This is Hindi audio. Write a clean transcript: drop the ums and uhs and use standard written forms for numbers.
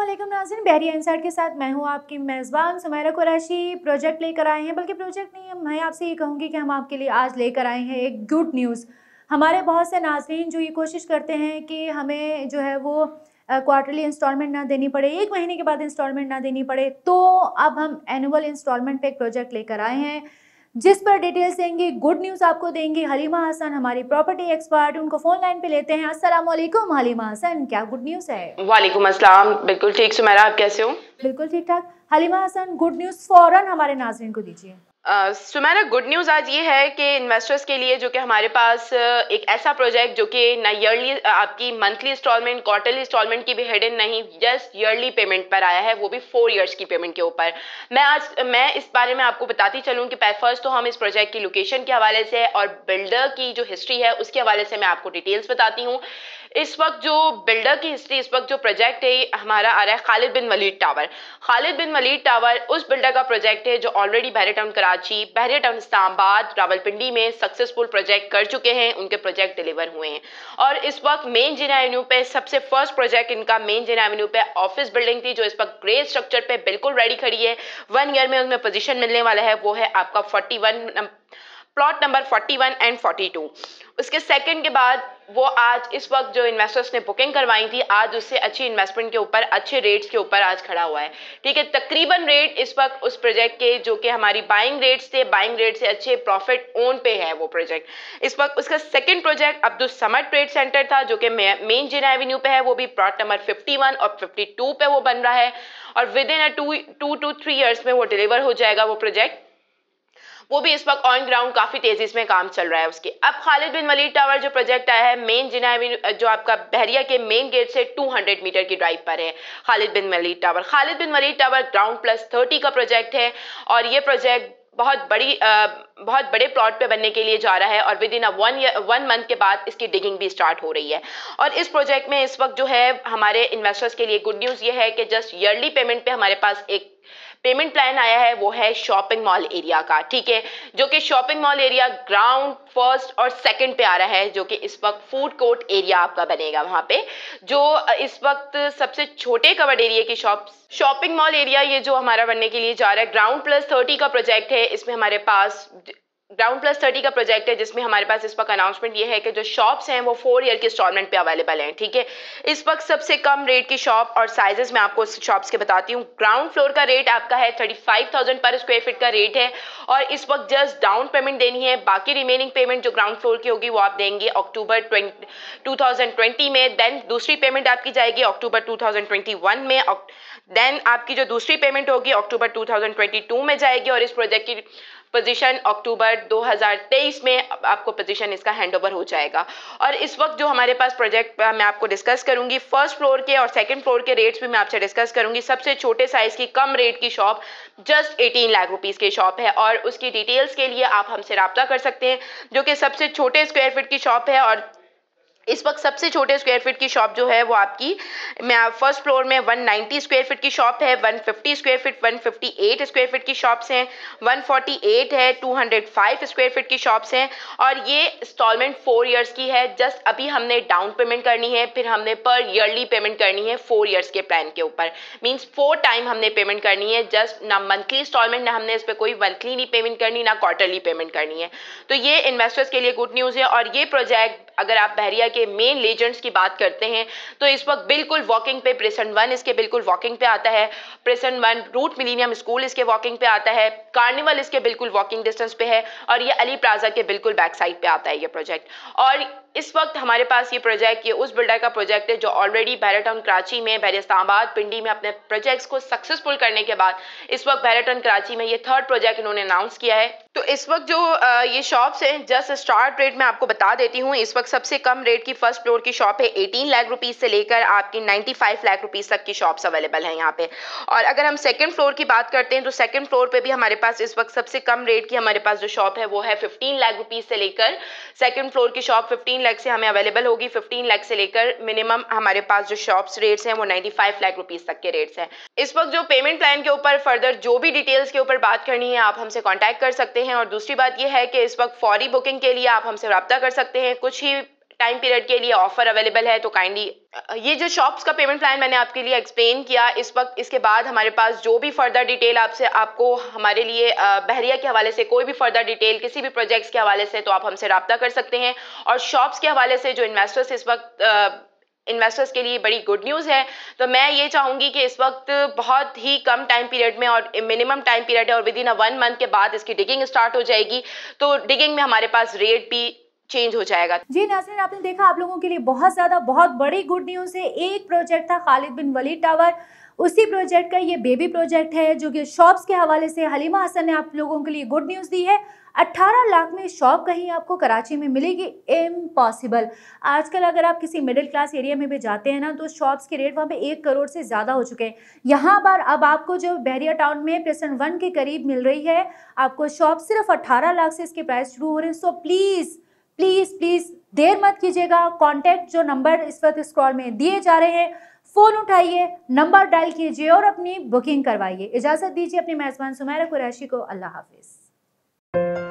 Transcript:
अस्सलामुअलैकुम नाज़रीन, बहरिया इनसाइड के साथ मैं हूं आपकी मेज़बान सुमैरा कुरैशी। प्रोजेक्ट लेकर आए हैं, बल्कि प्रोजेक्ट नहीं, मैं आपसे ये कहूँगी कि हम आपके लिए आज लेकर आए हैं एक गुड न्यूज़। हमारे बहुत से नाज़रीन जो ये कोशिश करते हैं कि हमें जो है वो क्वार्टरली इंस्टॉलमेंट ना देनी पड़े, 1 महीने के बाद इंस्टॉलमेंट ना देनी पड़े, तो अब हम एनुअल इंस्टॉलमेंट पे एक प्रोजेक्ट लेकर आए हैं जिस पर डिटेल्स देंगे, गुड न्यूज़ आपको देंगी हलीमा हसन, हमारी प्रॉपर्टी एक्सपर्ट। उनको फ़ोन लाइन पे लेते हैं। अस्सलाम वालेकुम हलीमा हसन, क्या गुड न्यूज़ है? वालेकुम अस्सलाम। बिल्कुल ठीक सुमैरा, आप कैसे हो? बिल्कुल ठीक ठाक। हलीमा हसन, गुड न्यूज़ फ़ौरन हमारे नाज़रीन को दीजिए। सुमैरा, गुड न्यूज़ आज ये है कि इन्वेस्टर्स के लिए जो कि हमारे पास एक ऐसा प्रोजेक्ट जो कि ना ईयरली आपकी मंथली इंस्टॉलमेंट क्वार्टरली इंस्टॉलमेंट की भी हिडन नहीं, जस्ट ईयरली पेमेंट पर आया है, वो भी 4 इयर्स की पेमेंट के ऊपर। मैं इस बारे में आपको बताती चलूँ कि फर्स्ट तो हम इस प्रोजेक्ट की लोकेशन के हवाले से और बिल्डर की जो हिस्ट्री है उसके हवाले से मैं आपको डिटेल्स बताती हूँ। इस वक्त जो बिल्डर की हिस्ट्री, इस वक्त जो प्रोजेक्ट है हमारा आ रहा है खालिद बिन वलीद टावर। खालिद बिन वलीद टावर उस बिल्डर का प्रोजेक्ट है जो already Bahria town Karachi, Bahria town Islamabad, Rawalpindi में सक्सेसफुल प्रोजेक्ट कर चुके हैं। उनके प्रोजेक्ट डिलीवर हुए हैं और इस वक्त मेन जिना एवेन्यू पे सबसे फर्स्ट प्रोजेक्ट इनका मेन जिना एवेन्यू पे ऑफिस बिल्डिंग थी जो इस वक्त ग्रे स्ट्रक्चर पे बिल्कुल रेडी खड़ी है। 1 ईयर में उनमें पोजीशन मिलने वाला है, वो है आपका 41 प्लॉट नंबर 41 एंड 42। उसके सेकंड के बाद वो आज इस वक्त जो इन्वेस्टर्स ने बुकिंग करवाई थी, आज उससे अच्छी इन्वेस्टमेंट के ऊपर, अच्छे रेट्स के ऊपर आज खड़ा हुआ है। ठीक है, तकरीबन रेट इस वक्त उस प्रोजेक्ट के जो कि हमारी बाइंग रेट्स थे, बाइंग रेट से अच्छे प्रॉफिट ओन पे है वो प्रोजेक्ट। इस वक्त उसका second project Abdul Samad trade centre था जो कि मेन जिना एवेन्यू पे है, वो भी प्लॉट नंबर 51 और 52 पे वो बन रहा है और विद इन 2 to 3 ईयर्स में वो डिलीवर हो जाएगा वो प्रोजेक्ट। वो भी इस वक्त ऑन ग्राउंड काफी तेजी से काम चल रहा है उसके। अब खालिद बिन वलीद टावर जो प्रोजेक्ट आया है मेन जिना जो आपका बहरिया के मेन गेट से 200 मीटर की ड्राइव पर है Khalid bin Waleed tower. Khalid bin Waleed tower ground plus 30 का प्रोजेक्ट है और ये प्रोजेक्ट बहुत बड़े प्लॉट पे बनने के लिए जा रहा है और विद इन 1 मंथ के बाद इसकी डिगिंग भी स्टार्ट हो रही है। और इस प्रोजेक्ट में इस वक्त जो है हमारे इन्वेस्टर्स के लिए गुड न्यूज़ ये है कि जस्ट ईयरली पेमेंट पे हमारे पास एक पेमेंट प्लान आया है, वो है शॉपिंग मॉल एरिया का। ठीक है, जो कि shopping mall area ground first और सेकंड पे आ रहा है, जो कि इस वक्त फूड कोर्ट एरिया आपका बनेगा वहां पे। जो इस वक्त सबसे छोटे कवर्ड एरिया की शॉपिंग मॉल एरिया ये जो हमारा बनने के लिए जा रहा है, ग्राउंड प्लस 30 का प्रोजेक्ट है। इसमें हमारे पास ग्राउंड प्लस 30 का प्रोजेक्ट है जिसमें हमारे पास इस वक्त अनाउंसमेंट ये है कि जो शॉप्स हैं वो 4 ईयर के इंस्टॉलमेंट पे अवेलेबल हैं। ठीक है, इस वक्त सबसे कम रेट की शॉप और साइजेस मैं आपको शॉप्स के बताती हूँ। ग्राउंड फ्लोर का रेट आपका है 35,000 पर स्क्वायर फीट का रेट है और इस वक्त जस्ट डाउन पेमेंट देनी है। बाकी रिमेनिंग पेमेंट जो ग्राउंड फ्लोर की होगी वो आप देंगे अक्टूबर 2020 में। देन दूसरी पेमेंट आपकी जाएगी अक्टूबर 2021 में। देन आपकी जो दूसरी पेमेंट होगी अक्टूबर 2022 में जाएगी और इस प्रोजेक्ट की पोजीशन अक्टूबर 2023 में आपको पोजीशन इसका हैंडओवर हो जाएगा। और इस वक्त जो हमारे पास प्रोजेक्ट मैं आपको डिस्कस करूंगी, फर्स्ट फ्लोर के और सेकंड फ्लोर के रेट्स भी मैं आपसे डिस्कस करूंगी। सबसे छोटे साइज की कम रेट की शॉप जस्ट 18 लाख रुपीस की शॉप है और उसकी डिटेल्स के लिए आप हमसे रब्ता कर सकते हैं, जो कि सबसे छोटे स्क्वायर फीट की शॉप है। और इस वक्त सबसे छोटे स्क्वायर फीट की शॉप जो है वो आपकी फर्स्ट फ्लोर में 190 स्क्वायर फीट की शॉप है, 150 स्क्वायर फीट, 158 स्क्वायर फीट की शॉप्स हैं, 148 है, 205 स्क्वायर फीट की शॉप्स हैं और ये इंस्टॉलमेंट 4 इयर्स की है। जस्ट अभी हमने डाउन पेमेंट करनी है, फिर हमने पर ईयरली पेमेंट करनी है 4 इयर्स के प्लान के ऊपर। मींस 4 टाइम हमने पेमेंट करनी है, जस्ट ना मंथली इंस्टॉलमेंट, ना हमने इस पर कोई मंथली नहीं पेमेंट करनी, ना क्वार्टरली पेमेंट करनी है। तो ये इन्वेस्टर्स के लिए गुड न्यूज़ है। और ये प्रोजेक्ट अगर आप बहरिया के मेन लेजेंड्स की बात करते हैं तो इस वक्त बिल्कुल वॉकिंग पे प्रेसेंट 1 इसके बिल्कुल वॉकिंग पे आता है, प्रेसेंट 1 रूट मिलीनियम स्कूल इसके वॉकिंग पे आता है, कार्निवल इसके बिल्कुल वॉकिंग डिस्टेंस पे है और ये अली प्लाजा के बिल्कुल बैक साइड पे आता है ये प्रोजेक्ट। और इस वक्त हमारे पास ये प्रोजेक्ट ये उस बिल्डर का प्रोजेक्ट है जो ऑलरेडी बहरिया टाउन कराची में, बहरिया इस्लामाबाद, पिंडी में अपने प्रोजेक्ट्स को सक्सेसफुल करने के बाद इस वक्त बहरिया टाउन कराची में ये थर्ड प्रोजेक्ट इन्होंने अनाउंस किया है। तो इस वक्त जो ये शॉप्स हैं, जस्ट स्टार्ट रेट मैं आपको बता देती हूँ। इस वक्त सबसे कम रेट की फर्स्ट फ्लोर की शॉप है 18 लाख रुपीज से लेकर आपकी 95 लाख रुपीज तक की शॉप्स अवेलेबल हैं यहाँ पे। और अगर हम सेकंड फ्लोर की बात करते हैं तो सेकंड फ्लोर पे भी हमारे पास इस वक्त सबसे कम रेट की हमारे पास जो शॉप है वो है 15 लाख रुपीज से लेकर सेकंड फ्लोर की शॉप 15 लाख से हमें अवेलेबल होगी। 15 लाख से लेकर मिनिमम हमारे पास जो शॉप्स रेट्स हैं वो 95 लाख रुपीज तक के रेट्स हैं। इस वक्त जो पेमेंट प्लान के ऊपर फर्दर जो भी डिटेल्स के ऊपर बात करनी है आप हमसे कॉन्टैक्ट कर सकते हैं। और दूसरी बात यह है कि इस वक्त फौरी बुकिंग के लिए आप हमसे रब्ता कर सकते हैं। कुछ ही टाइम पीरियड के लिए ऑफर अवेलेबल है, तो काइंडली ये जो शॉप्स का पेमेंट प्लान मैंने आपके लिए एक्सप्लेन किया इस वक्त, इसके बाद हमारे पास जो भी फर्दर डिटेल आपको हमारे लिए बहरिया के हवाले से कोई भी फर्दर डिटेल किसी भी प्रोजेक्ट्स के हवाले से, तो आप हमसे रब्ता कर सकते हैं। और शॉप्स के हवाले से जो इन्वेस्टर्स इस वक्त इन्वेस्टर्स के लिए बड़ी गुड न्यूज़ है। तो मैं ये चाहूंगी कि इस वक्त बहुत ही कम टाइम पीरियड में, और मिनिमम टाइम पीरियड है, और विद इन 1 मंथ के बाद इसकी डिगिंग स्टार्ट हो जाएगी। तो डिगिंग में हमारे पास रेट भी चेंज हो जाएगा। जी नाज़रीन, आपने देखा आप लोगों के लिए बहुत बड़ी गुड न्यूज़ है। एक प्रोजेक्ट था खालिद बिन वलीद टावर, उसी प्रोजेक्ट का ये बेबी प्रोजेक्ट है जो कि शॉप्स के हवाले से हलीमा हसन ने आप लोगों के लिए गुड न्यूज़ दी है। 18 लाख में शॉप कहीं आपको कराची में मिलेगी? इम्पॉसिबल। आजकल अगर आप किसी मिडिल क्लास एरिया में भी जाते हैं ना, तो शॉप्स के रेट वहाँ पे 1 करोड़ से ज़्यादा हो चुके हैं। यहाँ पर अब आपको जो बहरिया टाउन में प्रेसिडेंट 1 के करीब मिल रही है, आपको शॉप सिर्फ 18 लाख से इसके प्राइस शुरू हो रहे हैं। सो प्लीज़ प्लीज़ प्लीज़ देर मत कीजिएगा। कॉन्टैक्ट जो नंबर इस वक्त स्क्रॉल में दिए जा रहे हैं, फ़ोन उठाइए, नंबर डायल कीजिए और अपनी बुकिंग करवाइए। इजाज़त दीजिए अपनी मेज़बान सुमैरा कुरैशी को। अल्लाह हाफिज़।